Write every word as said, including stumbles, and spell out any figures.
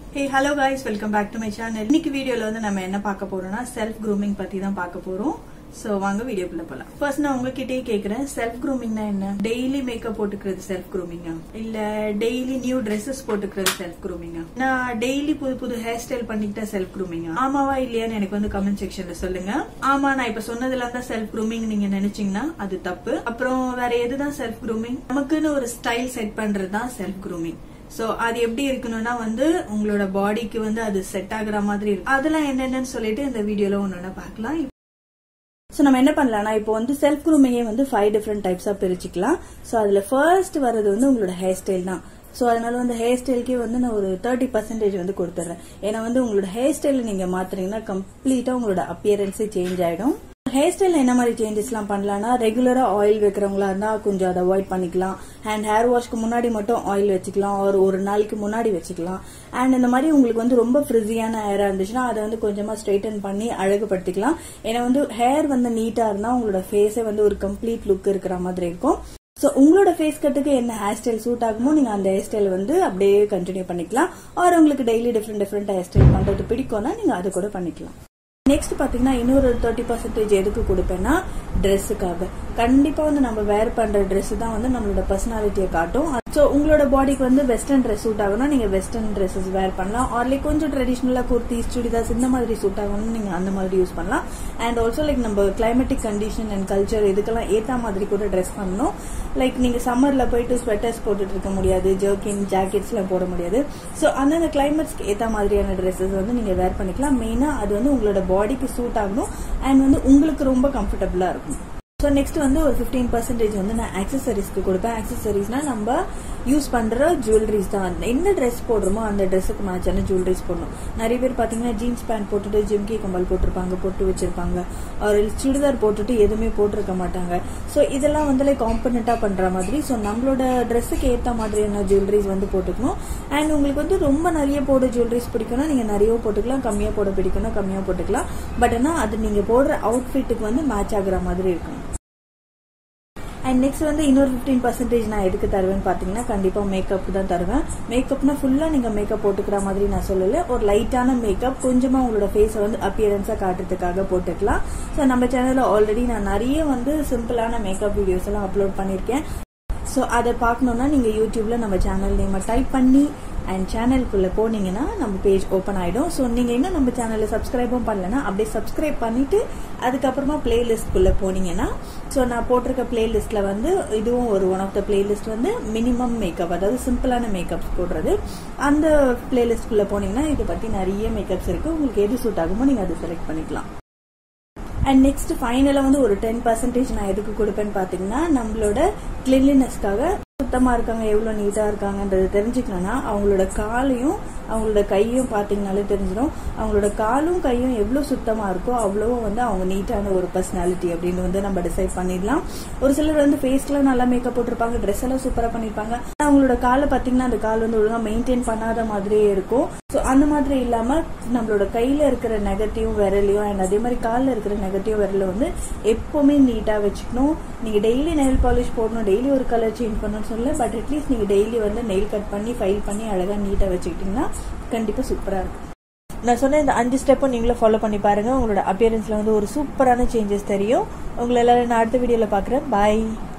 Hey, hello guys, welcome back to my channel. இன்னைக்கு வீடியோல வந்து நம்ம என்ன பார்க்க போறோம்னா செல்ஃப் க்ரூமிங் பத்தி தான் பார்க்க போறோம். சோ வாங்க வீடியோக்குள்ள போலாம். ஃபர்ஸ்ட் நான் உங்ககிட்டயே கேக்குறேன், செல்ஃப் க்ரூமிங்னா என்ன? டெய்லி மேக்கப் போட்டுக்கிறது செல்ஃப் க்ரூமிங்கா இல்ல டெய்லி நியூ Dresses போட்டுக்கிறது செல்ஃப் க்ரூமிங்கா? நான் டெய்லி புது புது ஹேர் ஸ்டைல் பண்ணிக்கிட்டா செல்ஃப் க்ரூமிங்கா? ஆமாவா இல்லையான்னு எனக்கு வந்து கமெண்ட் செக்ஷன்ல சொல்லுங்க. ஆமா, நான் இப்ப சொன்னதுல தான் செல்ஃப் க்ரூமிங் நீங்க நினைச்சீங்கன்னா அது தப்பு. அப்புறம் வேற எதுதான் செல்ஃப் க்ரூமிங்? நமக்குன்னு ஒரு ஸ்டைல் செட் பண்றது தான் செல்ஃப் க்ரூமிங். சோ அது எப்படி இருக்கணும்னா வந்து உங்களோட பாடிக்கு வந்து அது செட் ஆகுற மாதிரி இருக்கு. அதெல்லாம் என்னென்னு சொல்லிட்டு இந்த வீடியோல ஒன்னு பார்க்கலாம். சோ நம்ம என்ன பண்ணலாம்னா இப்போ வந்து செல்ஃப் க்ரூமிங்கே வந்து ஃபைவ் டிஃபரெண்ட் டைப்ஸா பிரிச்சுக்கலாம். சோ அதுல ஃபர்ஸ்ட் வர்றது வந்து உங்களோட ஹேர் ஸ்டைல் தான். சோ அதனால வந்து ஹேர் ஸ்டைலுக்கே வந்து நான் ஒரு தேர்ட்டி பர்சன்டேஜ் வந்து கொடுத்துறேன். ஏன்னா வந்து உங்களோட ஹேர் ஸ்டைல நீங்க மாத்துறீங்கன்னா கம்ப்ளீட்டா உங்களோட அப்பியரன்ஸே சேஞ்ச் ஆயிடும். ஹேர் ஸ்டைல என்ன மாதிரி சேஞ்சஸ் எல்லாம் பண்ணலாம்னா, ரெகுலரா ஆயில் வைக்கிறவங்களா இருந்தா கொஞ்சம் அதை அவாய்ட் பண்ணிக்கலாம். அண்ட் ஹேர் வாஷ்க்கு முன்னாடி மட்டும் ஆயில் வச்சுக்கலாம், ஒரு ஒரு நாளைக்கு முன்னாடி வச்சுக்கலாம். அண்ட் இந்த மாதிரி உங்களுக்கு வந்து ரொம்ப ஃப்ரிஸியான ஹேரா இருந்துச்சுன்னா அதை வந்து கொஞ்சமா ஸ்ட்ரைட்டன் பண்ணி அழகுபடுத்திக்கலாம். ஏன்னா வந்து ஹேர் வந்து நீட்டா இருந்தா உங்களோட ஃபேஸே வந்து ஒரு கம்ப்ளீட் லுக் இருக்கிற மாதிரி இருக்கும். சோ உங்களோட ஃபேஸ் கட்டுக்கு என்ன ஹேர் ஸ்டைல் சூட் ஆகுமோ நீங்க அந்த ஹேர் ஸ்டைல் வந்து அப்படியே கண்டினியூ பண்ணிக்கலாம். ஆர் உங்களுக்கு daily different different hair style பண்றது பிடிக்கும்னா நீங்க அதை கூட பண்ணிக்கலாம். நெக்ஸ்ட் பாத்தீங்கன்னா இன்னொரு தேர்ட்டி பர்சன்டேஜ் எதுக்கு கொடுப்பேன்னா, ட்ரெஸ்ஸுக்காக. கண்டிப்பா வந்து நம்ம வேர் பண்ற ட்ரெஸ் தான் வந்து நம்மளோட பர்சனாலிட்டியை காட்டும். சோ உங்களோட பாடிக்கு வந்து வெஸ்டர்ன் ட்ரெஸ் சூட் ஆகும்னா நீங்க வெஸ்டர்ன் ட்ரெஸ்ஸஸ் வேர் பண்ணலாம். ஆர் லைக் கொஞ்சம் ட்ரெடிஷனலா குர்த்திஸ் சுடிதாஸ் இந்த மாதிரி சூட் ஆகணும்னு நீங்க அந்த மாதிரி யூஸ் பண்ணலாம். அண்ட் ஆல்சோ லைக் நம்ம கிளைமேட்டிக் கண்டிஷன் அண்ட் கல்ச்சர் இதுக்கெல்லாம் ஏத்த மாதிரி கூட ட்ரெஸ் பண்ணணும். லைக் நீங்க சம்மர்ல போயிட்டு ஸ்வெட்டர்ஸ் போட்டுட்டு இருக்க முடியாது, ஜர்க்கின் ஜாக்கெட்ஸ் எல்லாம் போட முடியாது. சோ அந்தந்த கிளைமேட்ஸ்க்கு ஏத்த மாதிரியான ட்ரெஸ்ஸஸ் வந்து நீங்க வேர் பண்ணிக்கலாம். மெயினா அது வந்து உங்களோட பாடிக்கு சூட் ஆகணும் அண்ட் வந்து உங்களுக்கு ரொம்ப கம்ஃபர்டபுளா இருக்கும். சோ நெக்ஸ்ட் வந்து ஒரு பிப்டீன் பர்சன்டேஜ் வந்து நான் ஆக்சசரிஸ்க்கு கொடுப்பேன். ஆக்சசரிஸ்னா நம்ம யூஸ் பண்ற ஜுவல்லரிஸ் தான். என்ன ட்ரெஸ் போடுறோமோ அந்த ட்ரெஸ்ஸுக்கு மேட்சான ஜுவல்லரிஸ் போடணும். நிறைய பேர் பாத்தீங்கன்னா ஜீன்ஸ் பேண்ட் போட்டுட்டு ஜிம்கி கம்பல் போட்டிருப்பாங்க, போட்டு வச்சிருப்பாங்க. ஒரு சுடிதார் போட்டுட்டு எதுவுமே போட்டிருக்க மாட்டாங்க. சோ இதெல்லாம் வந்து லைக் காம்பனண்டா பண்ற மாதிரி. சோ நம்மளோட ட்ரெஸ்ஸுக்கு ஏத்த மாதிரியான ஜுவல்லரிஸ் வந்து போட்டுக்கணும். அண்ட் உங்களுக்கு வந்து ரொம்ப நிறைய போட ஜுவல்லரிஸ் பிடிக்கும்னா நீங்க நிறைய போட்டுக்கலாம், கம்மியா போட பிடிக்கும்னா கம்மியா போட்டுக்கலாம். பட் ஆனா அது நீங்க போடுற அவுட்ஃபிட்டுக்கு வந்து மேட்ச் ஆகுற மாதிரி இருக்கணும். அண்ட் நெக்ஸ்ட் வந்து இன்னொரு பிப்டீன் பர்சன்டேஜ் நான் எதுக்கு தருவேன்னு பாத்தீங்கன்னா, கண்டிப்பா மேக்கப் தான் தருவேன். மேக்கப்னா ஃபுல்லா நீங்க மேக்கப் போட்டுக்கிற மாதிரி நான் சொல்லல. ஒரு லைட்டான மேக்கப் கொஞ்சமா உங்களோட ஃபேஸை வந்து அப்பியரன்ஸா காட்டுறதுக்காக போட்டுக்கலாம். சோ நம்ம சேனல்ல ஆல்ரெடி நான் நிறைய வந்து சிம்பிளான மேக்கப் வீடியோஸ் எல்லாம் அப்லோட் பண்ணிருக்கேன். சோ அதை பார்க்கணும்னா நீங்க யூடியூப்ல நம்ம சேனல் நேம் டைப் பண்ணி அண்ட் சேனலுக்குள்ள போனீங்கன்னா நம்ம பேஜ் ஓபன் ஆயிடும். சோ நீங்க இன்னும் நம்ம சேனல்ல சப்ஸ்கிரைபும் பண்ணலன்னா அப்படியே சப்ஸ்கிரைப் பண்ணிட்டு அதுக்கப்புறமா பிளேலிஸ்ட்குள்ள போனீங்கன்னா, சோ நான் போட்டிருக்க பிளேலிஸ்ட்ல வந்து இதுவும் ஒரு ஒன் ஆஃப் த பிளேலிஸ்ட் வந்து மினிமம் மேக்கப், அதாவது சிம்பிளான மேக்கப்ஸ் போடுறது. அந்த பிளேலிஸ்ட்குள்ள போனீங்கன்னா இதை பத்தி நிறைய மேக்கப்ஸ் இருக்கு. உங்களுக்கு எது சூட் ஆகுமோ நீங்க அதை செலக்ட் பண்ணிக்கலாம். அண்ட் நெக்ஸ்ட் ஃபைனலா வந்து ஒரு டென் பர்சன்டேஜ் நான் எதுக்கு கொடுப்பேன்னு பாத்தீங்கன்னா, நம்மளோட கிளீன்லினஸ்க்காக. சுத்தமா இருக்காங்க, எவ்வளவு நீட்டா இருக்காங்கன்றது தெரிஞ்சுக்கணும்னா அவங்களோட காலையும் அவங்களோட கையும் பாத்தீங்கன்னாலே தெரிஞ்சிடும். அவங்களோட காலும் கையும் எவ்வளவு சுத்தமா இருக்கோ அவ்வளவு வந்து அவங்க நீட்டான ஒரு பர்சனாலிட்டி அப்படின்னு வந்து நம்ம டிசைட் பண்ணிடலாம். ஒரு சிலர் வந்து ஃபேஸ்ல நல்லா மேக்கப் போட்டிருப்பாங்க, ட்ரெஸ் எல்லாம் சூப்பரா பண்ணிருப்பாங்க. அவங்களோட காலை பாத்தீங்கன்னா அந்த கால் வந்து ஒழுங்கா மெயின்டைன் பண்ணாத மாதிரியே இருக்கும். சோ அந்த மாதிரி இல்லாம நம்மளோட கையில இருக்கிற நெகட்டிவ் விரலையும் அண்ட் அதே மாதிரி காலில் இருக்கிற நெகட்டிவ் விரல வந்து எப்பவுமே நீட்டா வச்சுக்கணும். நீங்க டெய்லி நெயில் பாலிஷ் போடணும், டெய்லி ஒரு கலர் சேஞ்ச் பண்ணணும்னு சொல்லல. பட் அட்லீஸ்ட் நீங்க டெய்லி வந்து நெயில் கட் பண்ணி ஃபைல் பண்ணி அழகா நீட்டா வச்சுக்கிட்டீங்கன்னா கண்டிப்பா சூப்பரா இருக்கும். நான் சொன்ன இந்த அஞ்சு ஸ்டெப்பும் நீங்களும் ஃபாலோ பண்ணி பாருங்க. உங்களோட அப்பியரன்ஸ்ல வந்து ஒரு சூப்பரான சேஞ்சஸ் தெரியும். உங்களை எல்லாரும் நான் அடுத்த வீடியோல பாக்குறேன். பாய்.